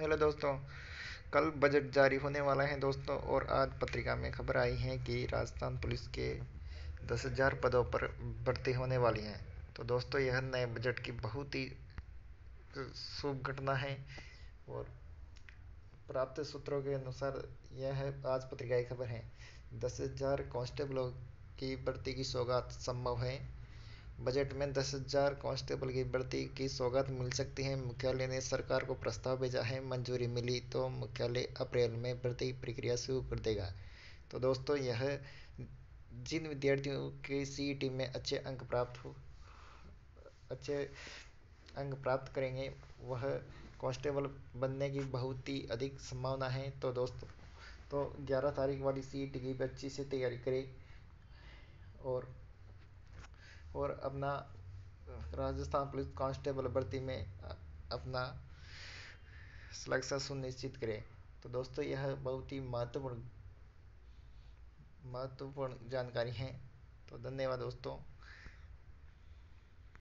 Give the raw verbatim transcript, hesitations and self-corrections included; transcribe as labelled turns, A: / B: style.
A: Hello दोस्तों। कल budget जारी होने वाला है दोस्तों, और आज पत्रिका में खबर आई है कि राजस्थान पुलिस के दस हजार पदों पर भर्ती होने वाली है। तो दोस्तों, यह नए बजट की बहुत ही शुभ घटना है। और प्राप्त सूत्रों के अनुसार यह है, आज पत्रिका की खबर है, दस हजार कांस्टेबलों की भर्ती की सौगात संभव है। बजट में दस हजार कांस्टेबल की भर्ती की सौगात मिल सकती है। मुख्यालय ने सरकार को प्रस्ताव भेजा है। मंजूरी मिली तो मुख्यालय अप्रैल में भर्ती प्रक्रिया शुरू कर देगा। तो दोस्तों, यह जिन विद्यार्थियों के सीईटी में अच्छे अंक प्राप्त हो अच्छे अंक प्राप्त करेंगे, वह कांस्टेबल बनने की बहुत ही अधिक संभावना है। तो दोस्तों, तो ग्यारह तारीख वाली सीईटी की भी अच्छी से तैयारी करें, और और अपना राजस्थान पुलिस कांस्टेबल भर्ती में अपना सिलेक्शन सुनिश्चित करें। तो दोस्तों, यह बहुत ही महत्वपूर्ण महत्वपूर्ण जानकारी है। तो धन्यवाद दोस्तों।